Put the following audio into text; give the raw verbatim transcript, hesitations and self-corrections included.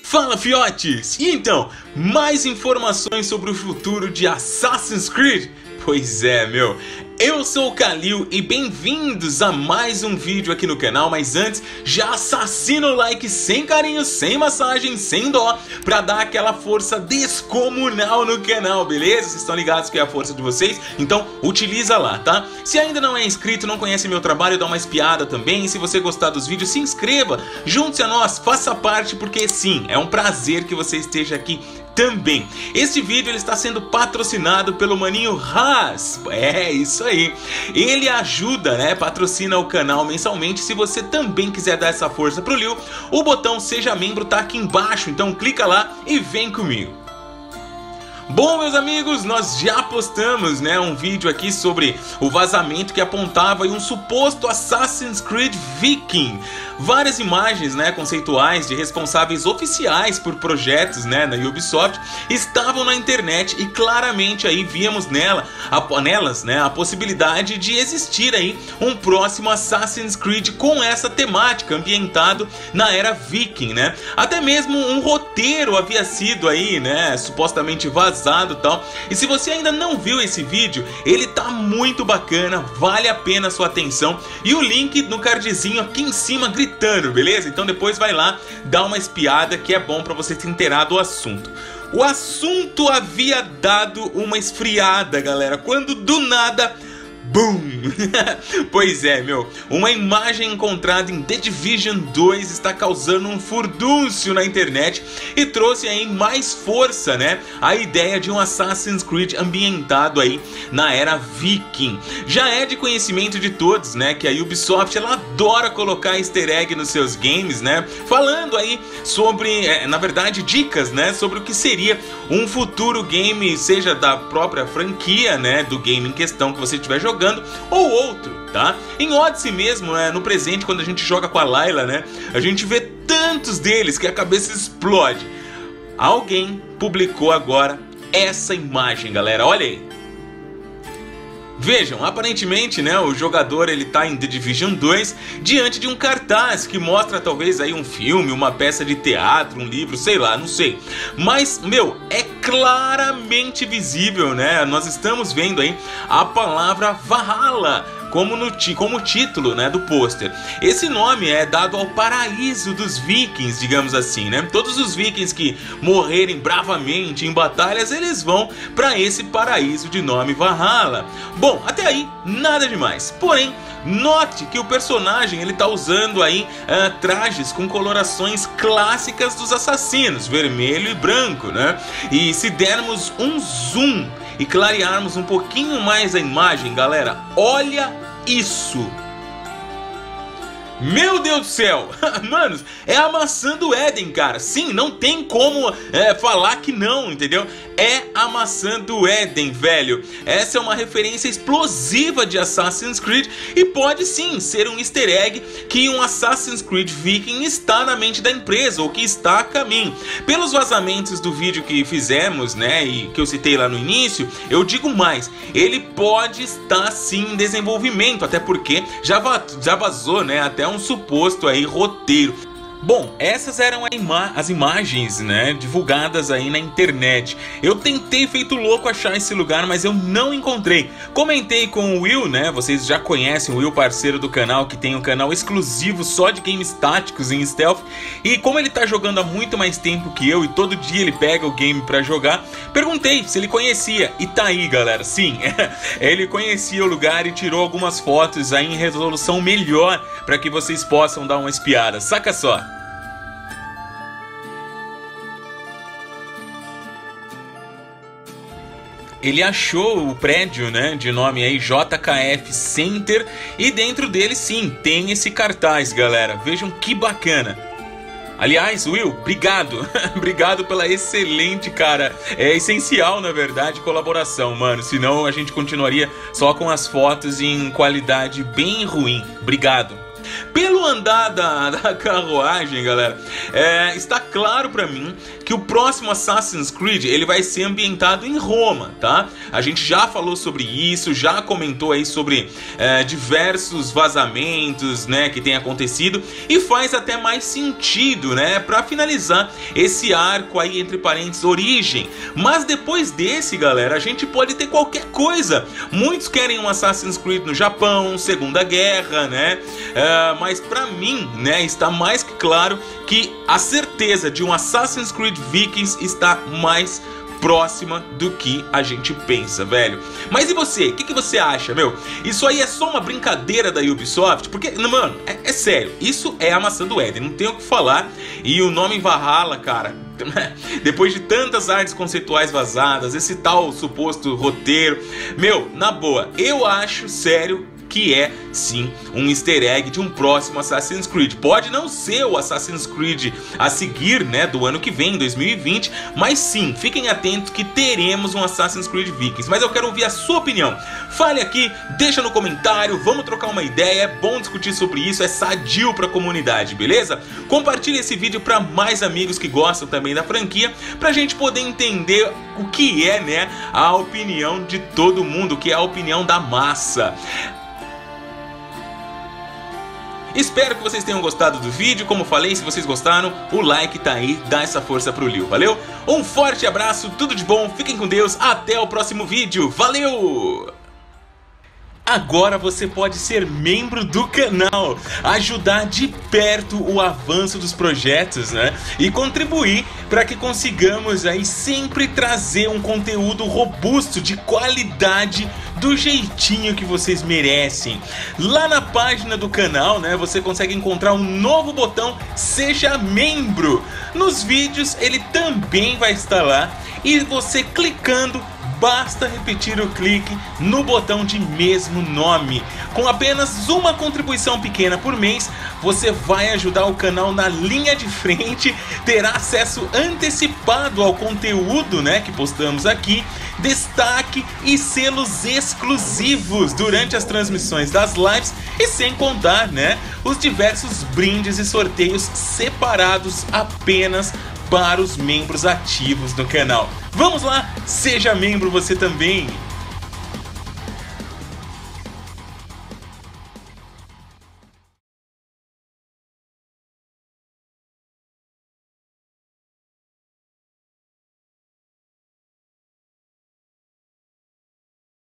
Fala, fiotes! E então, mais informações sobre o futuro de Assassin's Creed? Pois é, meu, eu sou o Kalil e bem-vindos a mais um vídeo aqui no canal. Mas antes, já assassina o like sem carinho, sem massagem, sem dó, pra dar aquela força descomunal no canal, beleza? Vocês estão ligados que é a força de vocês? Então, utiliza lá, tá? Se ainda não é inscrito, não conhece meu trabalho, dá uma espiada também. E se você gostar dos vídeos, se inscreva, junte-se a nós, faça parte, porque sim, é um prazer que você esteja aqui também. Este vídeo ele está sendo patrocinado pelo maninho Haas. É isso aí. Ele ajuda, né? Patrocina o canal mensalmente. Se você também quiser dar essa força pro Lil, o botão Seja Membro tá aqui embaixo. Então clica lá e vem comigo. Bom, meus amigos, nós já postamos, né, um vídeo aqui sobre o vazamento que apontava aí um suposto Assassin's Creed Viking. Várias imagens, né, conceituais de responsáveis oficiais por projetos, né, na Ubisoft estavam na internet e claramente aí víamos nela, a, nelas, né, a possibilidade de existir aí um próximo Assassin's Creed com essa temática ambientado na era Viking, né? Até mesmo um roteiro havia sido aí, né, supostamente vazado e tal. E se você ainda não viu esse vídeo, ele tá muito bacana, vale a pena a sua atenção. E o link no cardzinho aqui em cima gritando, beleza? Então depois vai lá, dá uma espiada que é bom pra você se inteirar do assunto. O assunto havia dado uma esfriada, galera, quando do nada... Boom! Pois é, meu, uma imagem encontrada em The Division dois está causando um furdúncio na internet e trouxe aí mais força, né, a ideia de um Assassin's Creed ambientado aí na era Viking. Já é de conhecimento de todos, né, que a Ubisoft ela adora colocar easter egg nos seus games, né, falando aí sobre, é, na verdade, dicas, né, sobre o que seria um futuro game, seja da própria franquia, né, do game em questão que você estiver jogando, ou outro, tá? Em Odyssey mesmo, né, no presente, quando a gente joga com a Layla, né, a gente vê tantos deles que a cabeça explode. Alguém publicou agora essa imagem, galera, olha aí. Vejam, aparentemente, né, o jogador ele tá em The Division dois diante de um cartaz que mostra talvez aí um filme, uma peça de teatro, um livro, sei lá, não sei. Mas, meu, é claramente visível, né? Nós estamos vendo aí a palavra Valhalla como no como título, né, do pôster. Esse nome é dado ao paraíso dos vikings, digamos assim, né? Todos os vikings que morrerem bravamente em batalhas, eles vão para esse paraíso de nome Valhalla. Bom, até aí nada demais. Porém, note que o personagem ele tá usando aí uh, trajes com colorações clássicas dos assassinos, vermelho e branco, né? E se dermos um zoom e clarearmos um pouquinho mais a imagem, galera, olha isso! Meu Deus do céu! Manos, é a maçã do Éden, cara. Sim, não tem como é, falar que não, entendeu? É a maçã do Éden, velho. Essa é uma referência explosiva de Assassin's Creed e pode sim ser um easter egg que um Assassin's Creed Viking está na mente da empresa ou que está a caminho. Pelos vazamentos do vídeo que fizemos, né, e que eu citei lá no início, eu digo mais, ele pode estar sim em desenvolvimento, até porque já, va já vazou, né, até um suposto aí roteiro. Bom, essas eram ima as imagens, né, divulgadas aí na internet. Eu tentei feito louco achar esse lugar, mas eu não encontrei. Comentei com o Will, né, vocês já conhecem o Will, parceiro do canal, que tem um canal exclusivo só de games táticos em stealth. E como ele tá jogando há muito mais tempo que eu e todo dia ele pega o game pra jogar, perguntei se ele conhecia. E tá aí, galera, sim, ele conhecia o lugar e tirou algumas fotos aí em resolução melhor pra que vocês possam dar uma espiada. Saca só! Ele achou o prédio, né, de nome aí J K F Center e dentro dele sim, tem esse cartaz, galera. Vejam que bacana. Aliás, Will, obrigado. Obrigado pela excelente, cara. É essencial, na verdade, colaboração, mano. Senão a gente continuaria só com as fotos em qualidade bem ruim. Obrigado. Pelo andar da, da carruagem, galera, é, está claro pra mim que o próximo Assassin's Creed ele vai ser ambientado em Roma, tá? A gente já falou sobre isso, já comentou aí sobre é, diversos vazamentos, né, que tem acontecido, e faz até mais sentido, né, pra finalizar esse arco aí, entre parênteses, origem. Mas depois desse, galera, a gente pode ter qualquer coisa. Muitos querem um Assassin's Creed no Japão, Segunda Guerra, né? É, mas pra mim, né, está mais que claro que a certeza de um Assassin's Creed Vikings está mais próxima do que a gente pensa, velho. Mas e você? O que, que você acha, meu? Isso aí é só uma brincadeira da Ubisoft? Porque, mano, é, é sério, isso é a maçã do Éden, não tem o que falar. E o nome Valhalla, cara, depois de tantas artes conceituais vazadas, esse tal suposto roteiro, meu, na boa, eu acho, sério, que é sim um easter egg de um próximo Assassin's Creed. Pode não ser o Assassin's Creed a seguir, né, do ano que vem, dois mil e vinte, mas sim, fiquem atentos que teremos um Assassin's Creed Vikings. Mas eu quero ouvir a sua opinião. Fale aqui, deixa no comentário, vamos trocar uma ideia, é bom discutir sobre isso, é sadio pra comunidade, beleza? Compartilhe esse vídeo para mais amigos que gostam também da franquia, pra gente poder entender o que é, né, a opinião de todo mundo, o que é a opinião da massa. Espero que vocês tenham gostado do vídeo. Como falei, se vocês gostaram, o like tá aí, dá essa força pro Lil, valeu? Um forte abraço, tudo de bom, fiquem com Deus, até o próximo vídeo, valeu! Agora você pode ser membro do canal, ajudar de perto o avanço dos projetos, né? E contribuir para que consigamos aí sempre trazer um conteúdo robusto, de qualidade, do jeitinho que vocês merecem. Lá na página do canal, né, você consegue encontrar um novo botão Seja Membro. Nos vídeos ele também vai estar lá e você clicando, basta repetir o clique no botão de mesmo nome. Com apenas uma contribuição pequena por mês, você vai ajudar o canal na linha de frente, terá acesso antecipado ao conteúdo, né, que postamos aqui, destaque e selos exclusivos durante as transmissões das lives e sem contar, né, os diversos brindes e sorteios separados apenas para os membros ativos do canal. Vamos lá, seja membro você também!